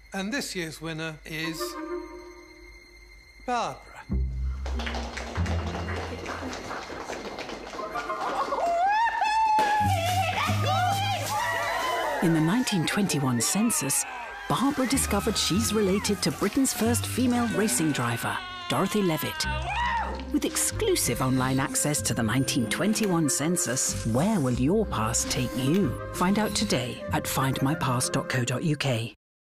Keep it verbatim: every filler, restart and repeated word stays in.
And this year's winner is Barbara. In the nineteen twenty-one census, Barbara discovered she's related to Britain's first female racing driver, Dorothy Levitt. With exclusive online access to the nineteen twenty-one census, where will your past take you? Find out today at find my past dot co dot U K.